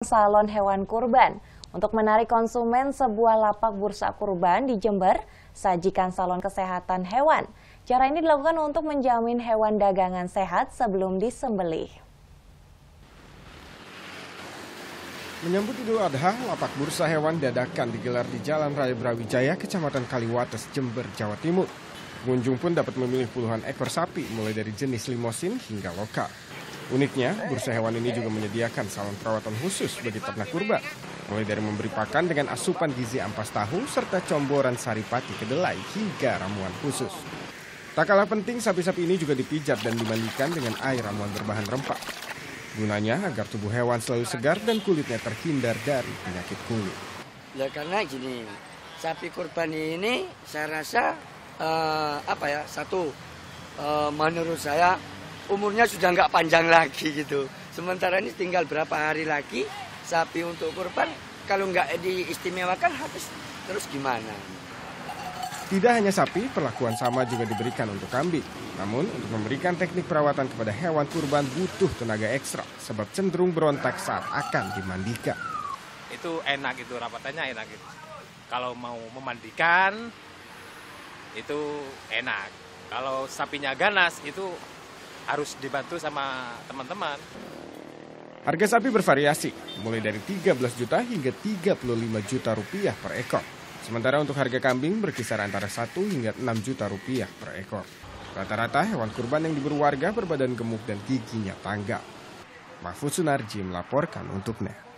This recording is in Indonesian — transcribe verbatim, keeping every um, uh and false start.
Salon hewan kurban. Untuk menarik konsumen, sebuah lapak bursa kurban di Jember sajikan salon kesehatan hewan. Cara ini dilakukan untuk menjamin hewan dagangan sehat sebelum disembelih. Menyambut Idul Adha, lapak bursa hewan dadakan digelar di Jalan Raya Brawijaya, Kecamatan Kaliwates, Jember, Jawa Timur. Pengunjung pun dapat memilih puluhan ekor sapi, mulai dari jenis limosin hingga lokal. Uniknya, bursa hewan ini juga menyediakan salon perawatan khusus bagi ternak kurban, mulai dari memberi pakan dengan asupan gizi ampas tahu, serta comboran saripati kedelai hingga ramuan khusus. Tak kalah penting, sapi-sapi ini juga dipijat dan dimandikan dengan air ramuan berbahan rempah. Gunanya agar tubuh hewan selalu segar dan kulitnya terhindar dari penyakit kulit. Ya karena gini, sapi kurban ini saya rasa uh, apa ya satu uh, menurut saya umurnya sudah nggak panjang lagi gitu. Sementara ini tinggal berapa hari lagi sapi untuk kurban, kalau nggak diistimewakan habis terus gimana? Tidak hanya sapi, perlakuan sama juga diberikan untuk kambing. Namun, untuk memberikan teknik perawatan kepada hewan kurban butuh tenaga ekstra, sebab cenderung berontak saat akan dimandikan. Itu enak, itu rapatannya enak. Gitu. Kalau mau memandikan, itu enak. Kalau sapinya ganas, itu harus dibantu sama teman-teman. Harga sapi bervariasi, mulai dari tiga belas juta hingga tiga puluh lima juta rupiah per ekor. Sementara untuk harga kambing berkisar antara satu hingga enam juta rupiah per ekor. Rata-rata hewan kurban yang diburu warga berbadan gemuk dan giginya tanggal. Mahfud Sunarji melaporkan untuk N E T.